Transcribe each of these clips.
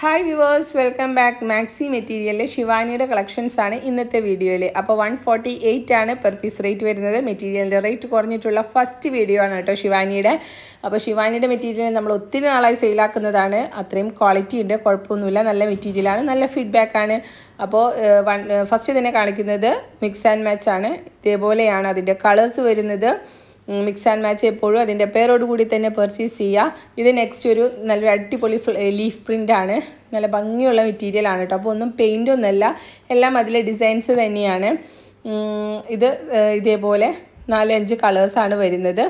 Hi viewers, welcome back. Maxi Material ശിവാനിയുടെ collections ആണ് ഇന്നത്തെ വീഡിയോയിൽ. അപ്പോൾ 148 ആണ് പെർ പീസ് റേറ്റ് വരുന്നത്. മെറ്റീരിയലിന്റെ റേറ്റ് കുറഞ്ഞിട്ടുള്ള ഫസ്റ്റ് വീഡിയോ ആണ് കേട്ടോ ശിവാനിയുടെ. അപ്പോൾ ശിവാനിയുടെ മെറ്റീരിയൽ നമ്മൾ ഒത്തിരി നാളായി സെയിൽ ആക്കുന്നതാണ്. അത്രയും ക്വാളിറ്റി ഉണ്ട്, കുഴപ്പമൊന്നുമില്ല, നല്ല മെറ്റീരിയൽ ആണ്, നല്ല ഫീഡ്ബാക്ക് ആണ്. അപ്പോൾ ഫസ്റ്റ് തന്നെ കാണിക്കുന്നത് മിക്സ് ആൻഡ് മാച്ച് ആണ്. ഇതേപോലെയാണ് അതിന്റെ കളേഴ്സ് വരുന്നത്. മിക്സ് ആൻഡ് മാച്ച് എപ്പോഴും അതിൻ്റെ പേരോട് കൂടി തന്നെ പർച്ചേസ് ചെയ്യുക. ഇത് നെക്സ്റ്റ് ഒരു നല്ലൊരു അടിപൊളി ലീഫ് പ്രിൻ്റ് ആണ്, നല്ല ഭംഗിയുള്ള മെറ്റീരിയൽ ആണ് കേട്ടോ. അപ്പോൾ ഒന്നും പെയിൻ്റ് ഒന്നുമല്ല, എല്ലാം അതിലെ ഡിസൈൻസ് തന്നെയാണ്. ഇത് ഇതേപോലെ 4-5 കളേഴ്സാണ് വരുന്നത്.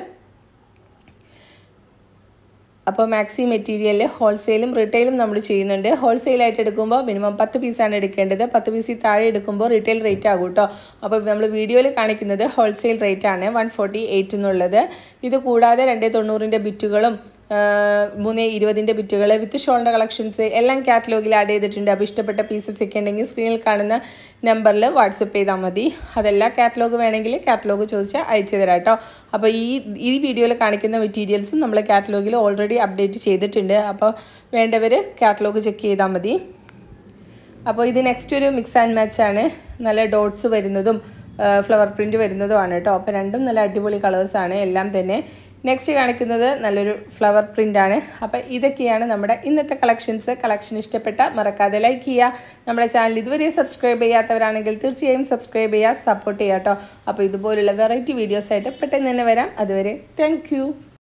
അപ്പോൾ മാക്സി മെറ്റീരിയലിൽ ഹോൾസെയിലും റീറ്റെയിലും നമ്മൾ ചെയ്യുന്നുണ്ട്. ഹോൾസെയിലായിട്ട് എടുക്കുമ്പോൾ മിനിമം 10 പീസാണ് എടുക്കേണ്ടത്. 10 പീസിൽ താഴെ എടുക്കുമ്പോൾ റീറ്റെയിൽ റേറ്റ് ആകും കേട്ടോ. അപ്പോൾ നമ്മൾ വീഡിയോയിൽ കാണിക്കുന്നത് ഹോൾസെയിൽ റേറ്റ് ആണ് 148 എന്നുള്ളത്. ഇത് കൂടാതെ 290ൻ്റെ ബിറ്റുകളും 320ൻ്റെ ബിറ്റുകൾ വിത്ത് ഷോളിൻ്റെ കളക്ഷൻസ് എല്ലാം കാറ്റലോഗിൽ ആഡ് ചെയ്തിട്ടുണ്ട്. അപ്പോൾ ഇഷ്ടപ്പെട്ട പീസസ് ഒക്കെ ഉണ്ടെങ്കിൽ സ്ക്രീനിൽ കാണുന്ന നമ്പറിൽ വാട്സപ്പ് ചെയ്താൽ മതി. അതല്ല കാറ്റലോഗ് വേണമെങ്കിൽ കാറ്റലോഗ് ചോദിച്ചാൽ അയച്ചു തരാം കേട്ടോ. അപ്പോൾ ഈ വീഡിയോയിൽ കാണിക്കുന്ന മെറ്റീരിയൽസും നമ്മൾ കാറ്റലോഗിൽ ഓൾറെഡി അപ്ഡേറ്റ് ചെയ്തിട്ടുണ്ട്. അപ്പോൾ വേണ്ടവർ കാറ്റലോഗ് ചെക്ക് ചെയ്താൽ മതി. അപ്പോൾ ഇത് നെക്സ്റ്റ് ഒരു മിക്സ് ആൻഡ് മാച്ച് ആണ്. നല്ല ഡോട്ട്സ് വരുന്നതും ഫ്ലവർ പ്രിൻറ്റ് വരുന്നതുമാണ് കേട്ടോ. അപ്പോൾ രണ്ടും നല്ല അടിപൊളി കളേഴ്സാണ് എല്ലാം തന്നെ. നെക്സ്റ്റ് കാണിക്കുന്നത് നല്ലൊരു ഫ്ലവർ പ്രിൻ്റ് ആണ്. അപ്പോൾ ഇതൊക്കെയാണ് നമ്മുടെ ഇന്നത്തെ കളക്ഷൻസ്. കളക്ഷൻ ഇഷ്ടപ്പെട്ട മറക്കാതെ ലൈക്ക് ചെയ്യുക. നമ്മുടെ ചാനൽ ഇതുവരെ സബ്സ്ക്രൈബ് ചെയ്യാത്തവരാണെങ്കിൽ തീർച്ചയായും സബ്സ്ക്രൈബ് ചെയ്യുക, സപ്പോർട്ട് ചെയ്യുക കേട്ടോ. അപ്പോൾ ഇതുപോലുള്ള വെറൈറ്റി വീഡിയോസായിട്ട് പെട്ടെന്ന് തന്നെ വരാം. അതുവരെ താങ്ക്